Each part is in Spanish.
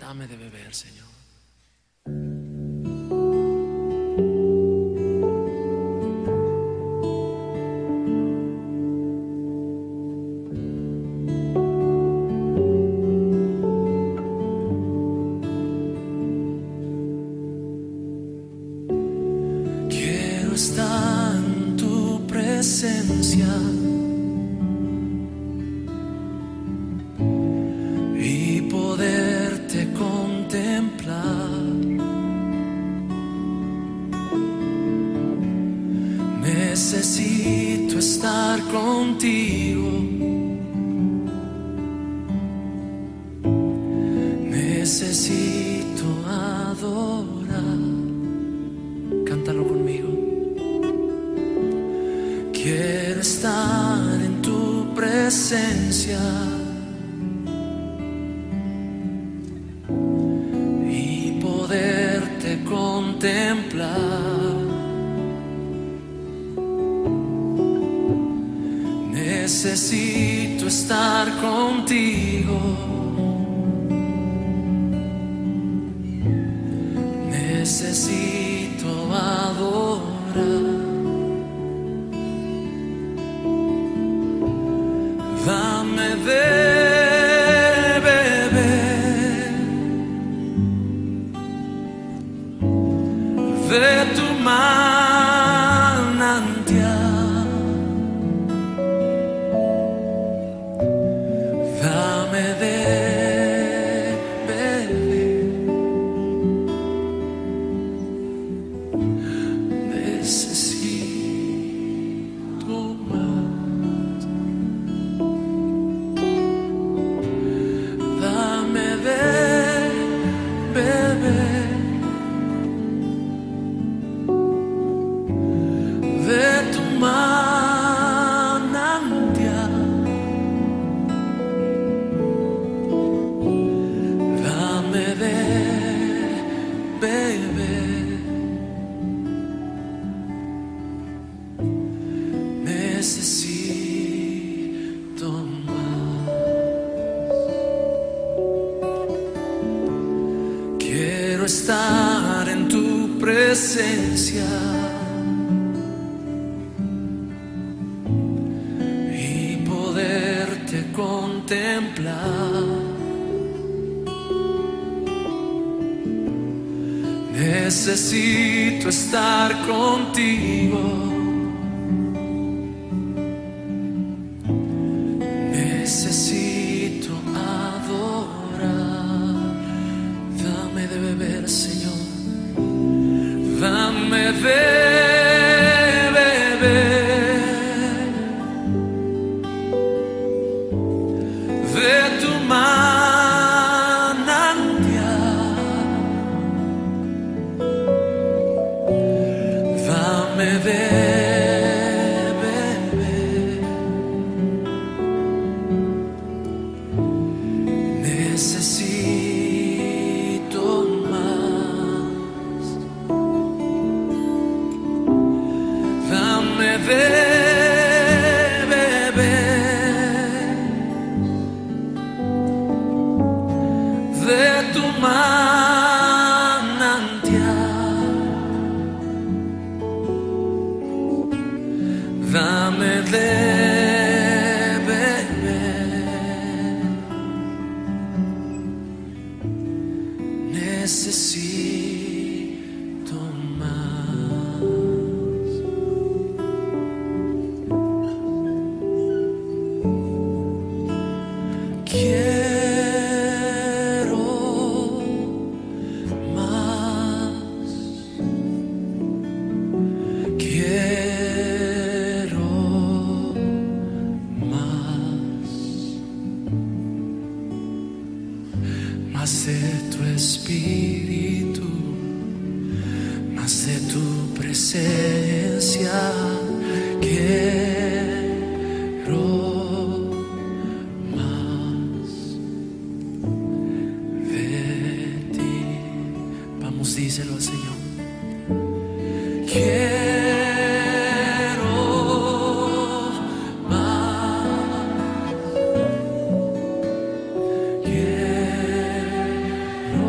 Dame de beber, Señor. Quiero estar en tu presencia y poderte contemplar. Necesito estar contigo. Necesito adorar. Cántalo conmigo. Quiero estar en tu presencia y poderte contemplar. Necesito estar contigo. Necesito adorar. Dame de beber de tu manantial. Dame de beber. Necesito más. Dame de beber de tu manantial. Dame de beber. Necesito más. Quiero estar en tu presencia y poderte contemplar. Necesito estar contigo. Necesito adorar. Dame de beber, Señor. Dame de beber de tu manantial. Dame de necesito más. Dame de beber de tu manantial. Dame de necesito más. Quiero más. Quiero más. Más de tu espíritu, más de tu presencia. Quiero más de ti. Vamos, díselo al Señor. Quiero más. Quiero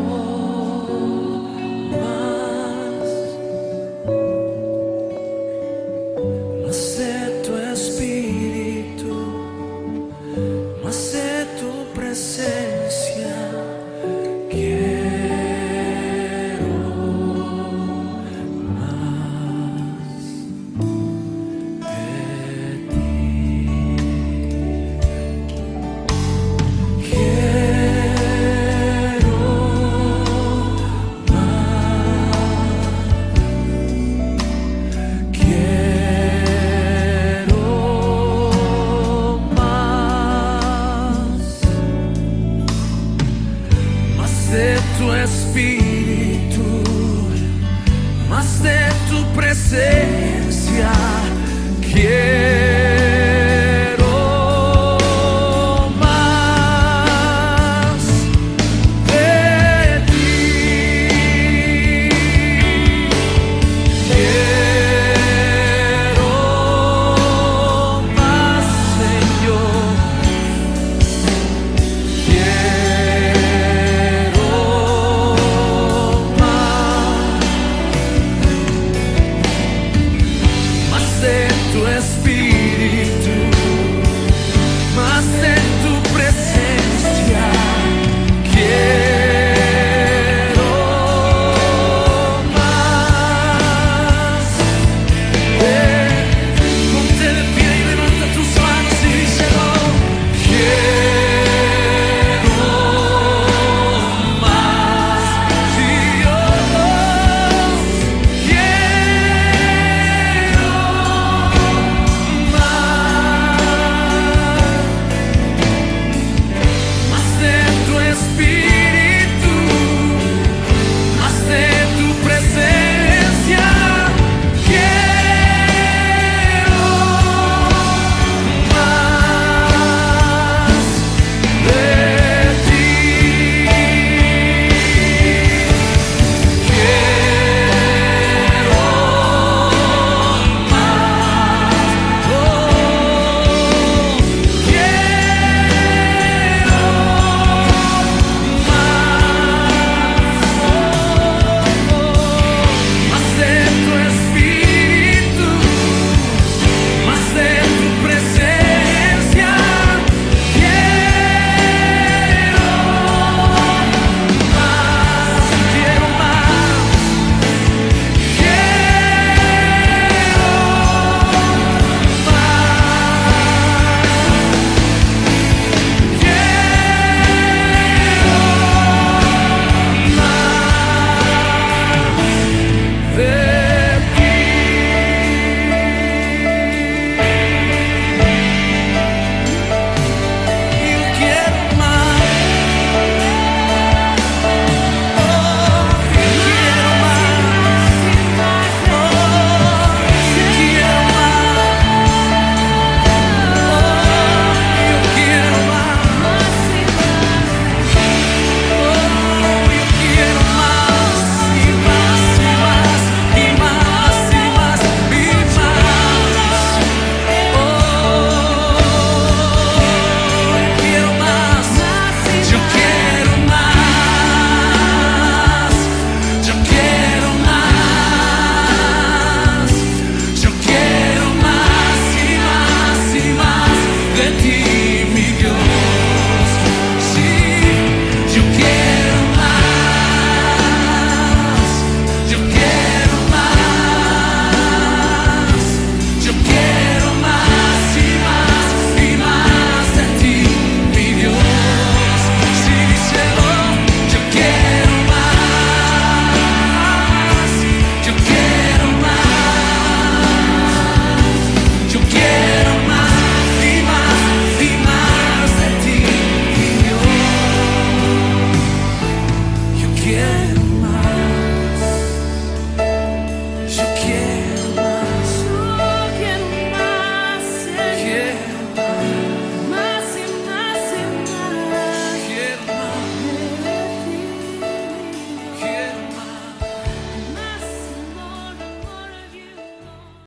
de tu espíritu, más de tu presencia. Quiero